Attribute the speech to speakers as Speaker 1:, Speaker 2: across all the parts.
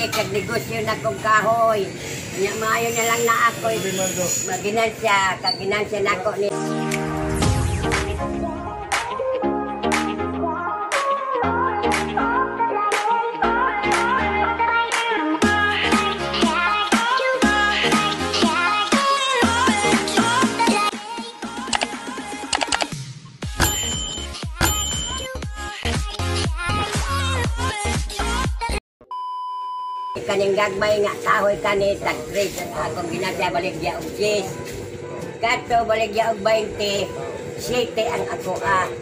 Speaker 1: kag negosyo na kong kahoy. Nya maayo na lang na ako maginansya, kag ginansya na ako ni. Kaning gagmay nga kahoy kani tag-3 akong ginasya baligya og 10. Kato baligya og 20. 7 ang ako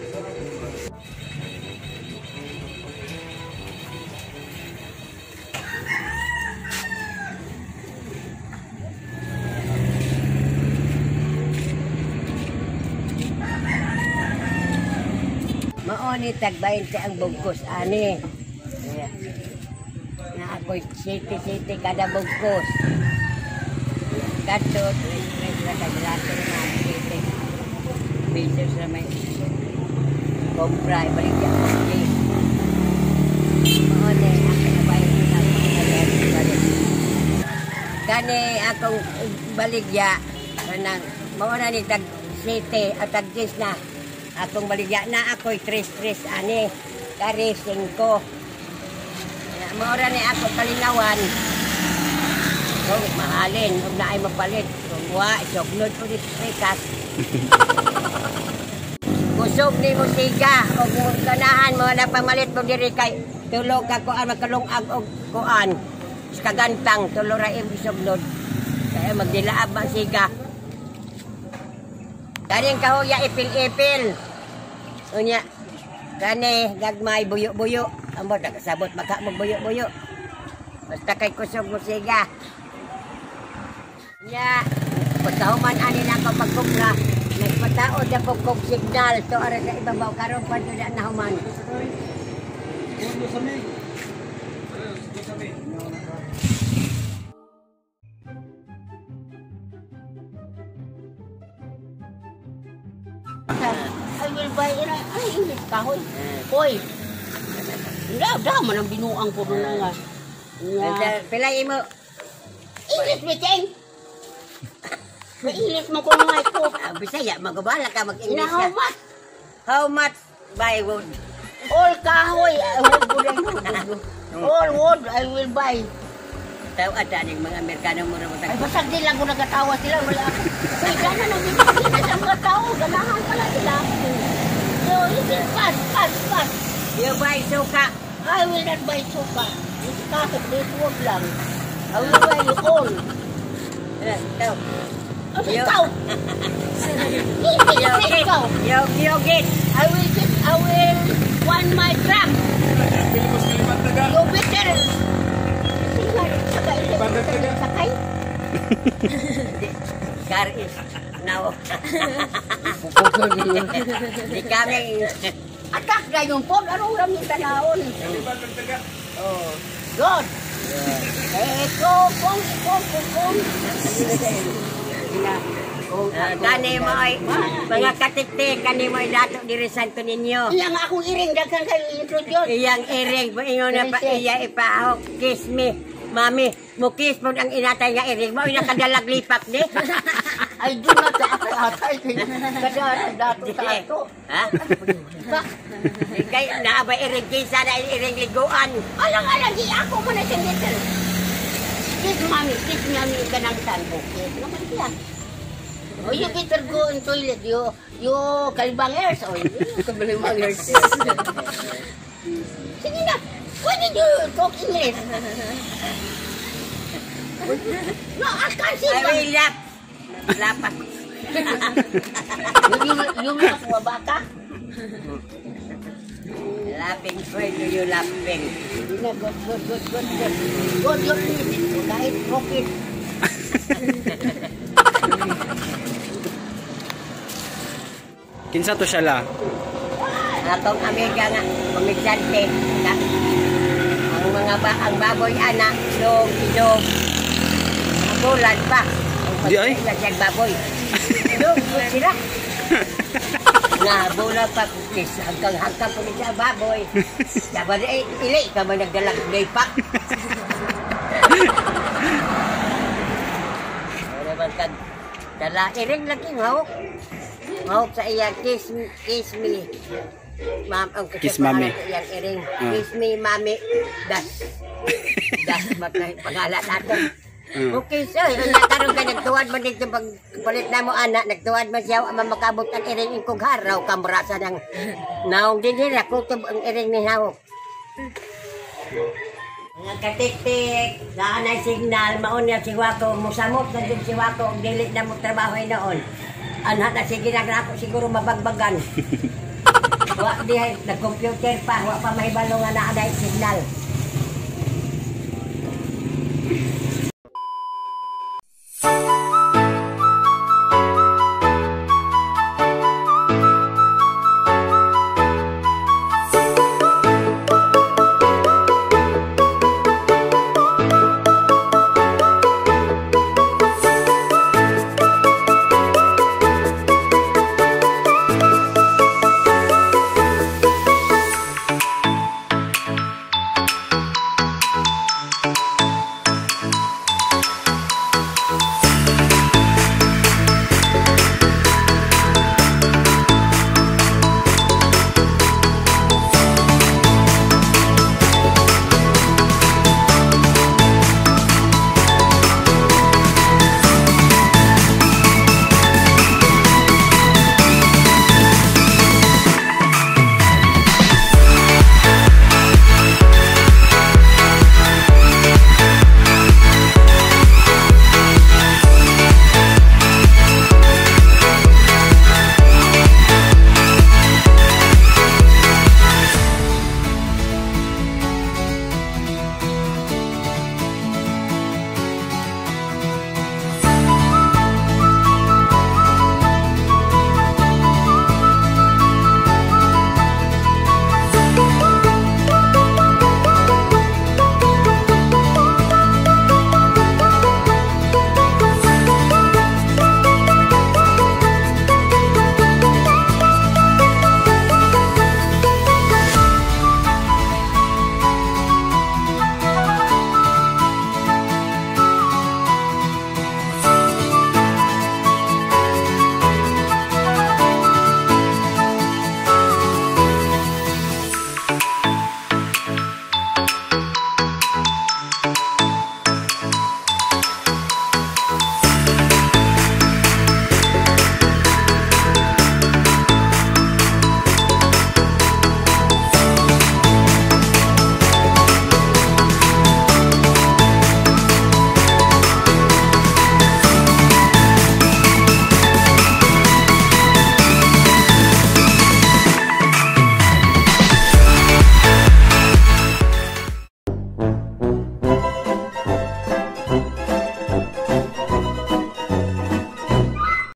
Speaker 1: Mao ni tag 20 ang bugkos ani. Ako'y siti-siti kada bugkos. Kato, 3 na kaglato na siti. Pesos na may kompra, balik yan ang siti. Maone, ako na ba yung balik. Kani akong baligya, mauna ni tag siti at tag 10 na. Akong baligya na ako'y 3 ani. Kari 5. Maura ni ako kalinawan. Kung mahalin, huwag na ay mapalit. Kung isognod po dito sa ikas. Kusog ni musiga. O kung ganahan mo na pamalit po diri kay tulog ka kuan, magkalungag o kuan. Kagantang, tulog ra isognod. Kaya magdilaab ang siga. Kaning kahuya ipil-ipil. Unya, kani gagmay buyo-buyo. Amo nakasabot maka mo buyo-buyo. Basta kay kusog mo siga. Nya, pagkahuman ani na ako pagkubra. Nagpataod ako kog signal to ara sa ibabaw karon pa jud na human.
Speaker 2: I will buy it. Ay, init kahoy. Hoy. Dah man ang binuang ko na nga.
Speaker 1: Pilay mo.
Speaker 2: Init biteng. Mainit mo ko nga ito.
Speaker 1: Bisaya magabala ka mag-English.
Speaker 2: How much?
Speaker 1: How much buy wood?
Speaker 2: All kahoy. All wood I will buy.
Speaker 1: Taw ada ning mga Amerikano mo ra
Speaker 2: Ay basag din lang ko nagatawa sila wala. Ay gana nang bibigyan sa mga tao, ganahan pala sila. So, it's fast.
Speaker 1: You buy suka.
Speaker 2: I will not buy suka. It's kakit, this wood lang. I will buy you all.
Speaker 1: Taw.
Speaker 2: Ang ikaw.
Speaker 1: You get.
Speaker 2: I will want my truck. You better. Sakay.
Speaker 1: Car is now. Di kami.
Speaker 2: Atak na yung pod. Anong raming tanahon? Oh. God. Kung.
Speaker 1: Kani mo ay mga katiktik, kani mo ay dato diri santo ninyo.
Speaker 2: Iyang akong iring daghan kayo introduce.
Speaker 1: Iyang iring po inyo na pa iya ipahok. Kiss me. Mami, mukis mo ang inatay nga iring mo. Inakadalag lipak ni.
Speaker 2: I do not atay. Kada dato sa ato.
Speaker 1: Ha? Kay naabay iring kisa na iring liguan.
Speaker 2: Alang-alang ako mo na sinitil. Kiss mami ganang sanbukit. Naman siya. Oh, you better go in toilet. You kalibangers. Oh, you kalibangers. Sige na. Why did you talk English? No, I can't see
Speaker 1: I will laugh. Lapak.
Speaker 2: You laugh, wabaka?
Speaker 1: Laughing, why do you laughing?
Speaker 2: Good. Good, you're eating. Kahit rocket.
Speaker 3: Kinsa to siya la?
Speaker 1: Atong amiga nga, komedyante. Ang baboy anak, ilog. Bulan pa.
Speaker 3: Di ay?
Speaker 1: Ang baboy. Ilog, sila. Bulan pa, kukis. Hanggang po niya baboy. Dapat ili ka ba nagdalag day pa? kag dala iring lagi hawak. Hawak sa iya kiss me. Ma'am, ang
Speaker 3: Kiss mami.
Speaker 1: Iyang iring. Kiss me, mami. Das. Das pangalan natin. Okay, sir. Nagkaroon ka, nagtuwad man dito pagpalit na mo, anak. Nagtuwad man siya, makabot ang iring yung kugharaw. Kamrasa ng naong din nila. Kutob ang iring ni hawak. Mga katik-tik, saan ay signal, maon niya si Wako, musamot na din si Wako, dilit na mo trabaho noon. Anak na sige na ako siguro mabagbagan. Wa di nag-computer pa, wa pa may balong na ada signal.